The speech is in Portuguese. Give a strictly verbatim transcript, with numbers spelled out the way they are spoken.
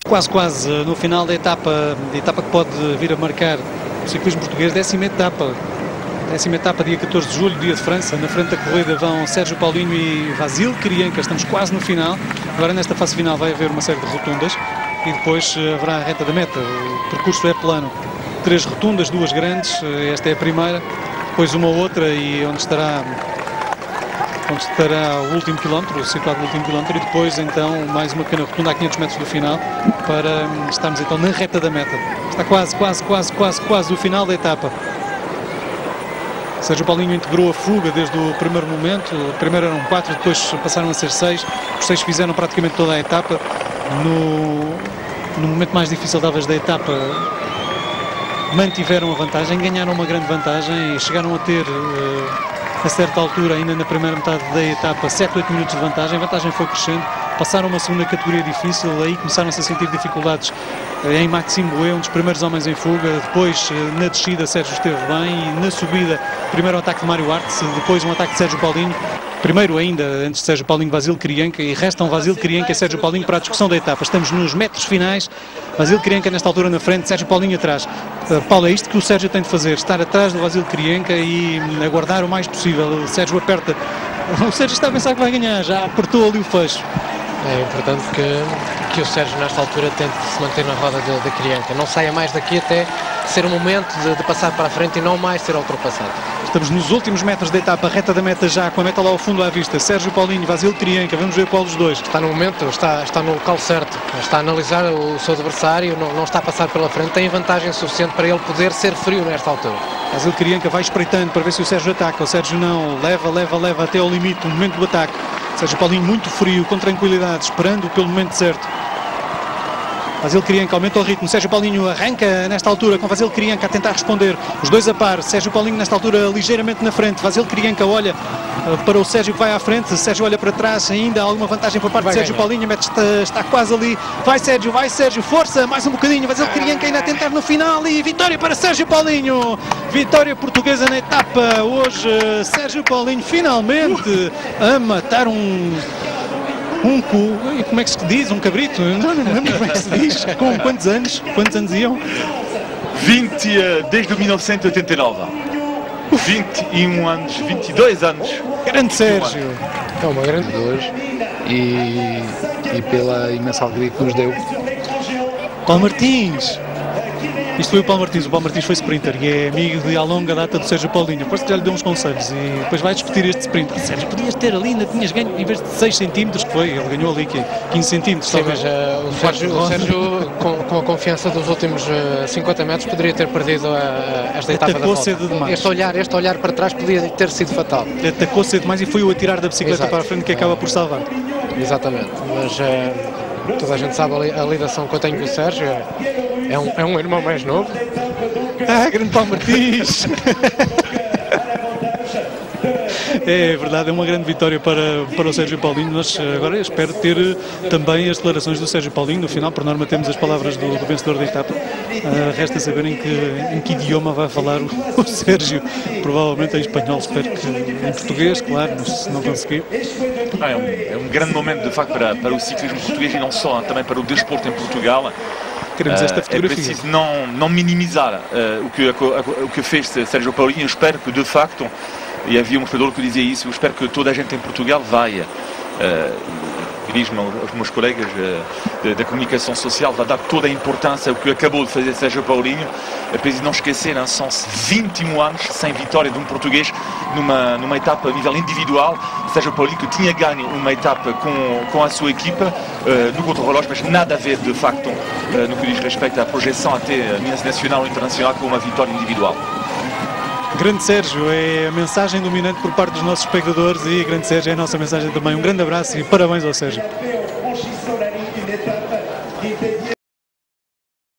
Quase, quase no final da etapa, da etapa que pode vir a marcar o ciclismo português, décima etapa. Décima etapa, dia catorze de julho, dia de França. Na frente da corrida vão Sérgio Paulinho e Vasil Krienka. Estamos quase no final. Agora nesta fase final vai haver uma série de rotundas e depois haverá a reta da meta. O percurso é plano. Três rotundas, duas grandes. Esta é a primeira. Depois uma outra e onde estará, onde estará o último quilómetro, o circuito do último quilómetro. E depois então mais uma pequena rotunda a quinhentos metros do final para estarmos então na reta da meta. Está quase, quase, quase, quase, quase o final da etapa. Sérgio Paulinho integrou a fuga desde o primeiro momento. Primeiro eram quatro, depois passaram a ser seis. Os seis fizeram praticamente toda a etapa. No, no momento mais difícil, talvez, da etapa, mantiveram a vantagem, ganharam uma grande vantagem e chegaram a ter, a certa altura, ainda na primeira metade da etapa, sete, oito minutos de vantagem. A vantagem foi crescendo. Passaram uma segunda categoria difícil, aí começaram-se a sentir dificuldades em Maxime Bouet, um dos primeiros homens em fuga. Depois, na descida, Sérgio esteve bem, e na subida, primeiro o ataque de Mário Artz, depois um ataque de Sérgio Paulinho. Primeiro ainda, antes de Sérgio Paulinho, Vasil Krienka, e restam Vasil Krienka e Sérgio Paulinho para a discussão da etapa. Estamos nos metros finais, Vasil Krienka nesta altura na frente, Sérgio Paulinho atrás. Uh, Paulo, é isto que o Sérgio tem de fazer, estar atrás do Vasil Krienka e aguardar o mais possível. O Sérgio aperta, o Sérgio está a pensar que vai ganhar, já apertou ali o fecho. É importante que, que o Sérgio nesta altura tente se manter na roda da Krienka, não saia mais daqui até ser o momento de, de passar para a frente e não mais ser ultrapassado. Estamos nos últimos metros da etapa, reta da meta já, com a meta lá ao fundo à vista. Sérgio Paulinho, Vasil Krienka, vamos ver qual dos dois. Está no momento, está, está no local certo, está a analisar o seu adversário, não, não está a passar pela frente, tem vantagem suficiente para ele poder ser frio nesta altura. Vasil Krienka vai espreitando para ver se o Sérgio ataca. O Sérgio não, leva, leva, leva até ao limite, no momento do ataque. Sérgio Paulinho muito frio, com tranquilidade, esperando pelo momento certo. Vasil Krienka aumenta o ritmo, Sérgio Paulinho arranca nesta altura com Vasil Krienka a tentar responder, os dois a par, Sérgio Paulinho nesta altura ligeiramente na frente, Vasil Krienka olha para o Sérgio que vai à frente, Sérgio olha para trás, ainda há alguma vantagem por parte de Sérgio Paulinho, a meta está, está quase ali, vai Sérgio, vai Sérgio, força, mais um bocadinho, Vasil Krienka ainda a tentar no final e vitória para Sérgio Paulinho, vitória portuguesa na etapa, hoje Sérgio Paulinho finalmente a matar um... Um cu, como é que se diz? Um cabrito? Não, não me lembro como é que se diz. Com quantos anos? Quantos anos iam? vinte, desde mil novecentos e oitenta e nove. vinte e um anos, vinte e dois anos. Grande Sérgio. É uma grande hoje e, e pela imensa alegria que nos deu. Paulo Martins. Isto foi o Paulo Martins, o Paulo Martins foi sprinter e é amigo de há longa data do Sérgio Paulinho. Parece que já lhe deu uns conselhos e depois vai discutir este sprint. Ah, Sérgio, podias ter ali, ainda tinhas ganho, em vez de seis centímetros que foi, ele ganhou ali quinze centímetros. Sim, mas uh, o Sérgio, o Sérgio com, com a confiança dos últimos uh, cinquenta metros, poderia ter perdido uh, esta etapa da volta. Cedo demais. Este olhar, este olhar para trás podia ter sido fatal. Atacou cedo demais e foi o atirar da bicicleta Exato. Para a frente que acaba por salvar. Exatamente, mas uh, toda a gente sabe a, a ligação que eu tenho com o Sérgio, é um, é um irmão mais novo. Ah, grande Paulo Martins! É verdade, é uma grande vitória para, para o Sérgio Paulinho. Nós agora espero ter também as declarações do Sérgio Paulinho. No final, por norma, temos as palavras do, do vencedor da etapa. Uh, resta saber em que, em que idioma vai falar o, o Sérgio. Provavelmente em espanhol, espero que em português, claro, mas se não conseguir. Ah, é, um, é um grande momento, de facto, para, para o ciclismo português e não só, também para o desporto em Portugal. Queremos esta fotografia. É preciso não, não minimizar uh, o, que, a, a, o que fez Sérgio Paulinho. Eu espero que, de facto, e havia um jogador que dizia isso, eu espero que toda a gente em Portugal vai, uh, diz-me aos meus colegas uh, da comunicação social, vai dar toda a importância ao que acabou de fazer Sérgio Paulinho. É preciso não esquecer, hein, são vinte e um anos sem vitória de um português numa, numa etapa a nível individual. Sérgio Paulinho que tinha ganho uma etapa com, com a sua equipa uh, no contra-relógio, mas nada a ver de facto uh, no que diz respeito à projeção até a nível nacional ou internacional com uma vitória individual. Grande Sérgio, é a mensagem dominante por parte dos nossos espectadores e grande Sérgio é a nossa mensagem também. Um grande abraço e parabéns ao Sérgio.